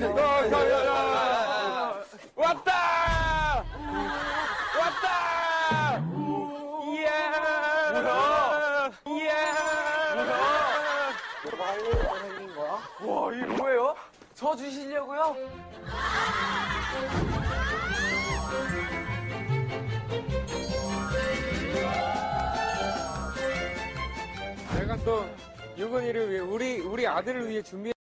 왔다! 왔다! 이야! 뭐야? 이야! 뭐야? 뭐가 하려고 생긴 거야? 와, 이게 뭐예요? 저 주시려고요? 내가 또 유건이를 위해 우리 아들을 위해 준비.